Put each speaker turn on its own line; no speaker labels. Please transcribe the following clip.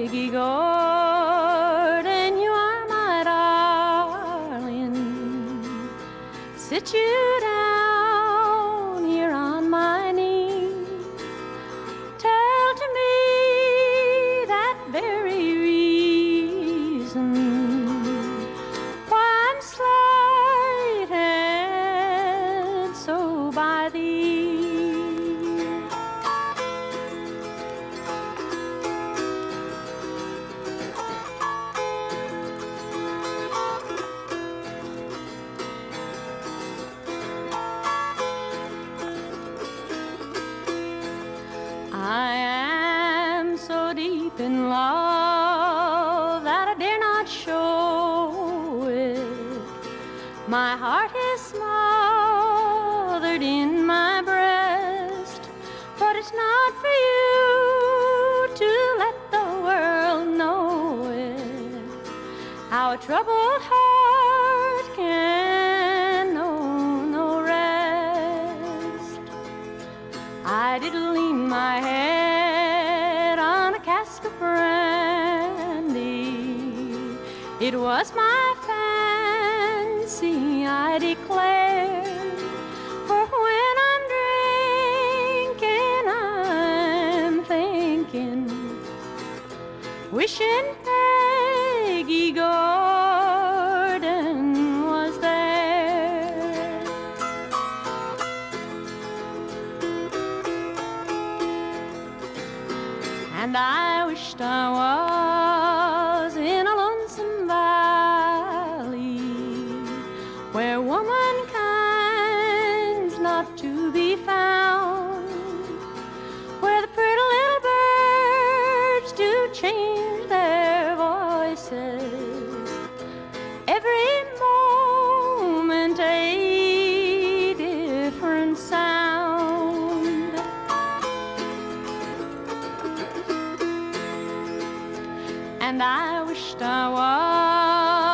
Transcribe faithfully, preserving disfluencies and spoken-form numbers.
Peggy Gordon, you are my darling. Sit you down here on my knee. Tell to me that very reason why I'm slighted so by thee. I am so deep in love that I dare not show it. My heart is smothered in my breast, but it's not for you to let the world know it. How a troubled heart can know no rest. I did lean my head on a cask of brandy. It was my fancy, I declare, for when I'm drinking I'm thinking, wishing Peggy Gordon was there. And I wished I was in a lonesome valley where womankind's not to be found, where the pretty little birds do change their voices every moment, a different sound. And I wished I was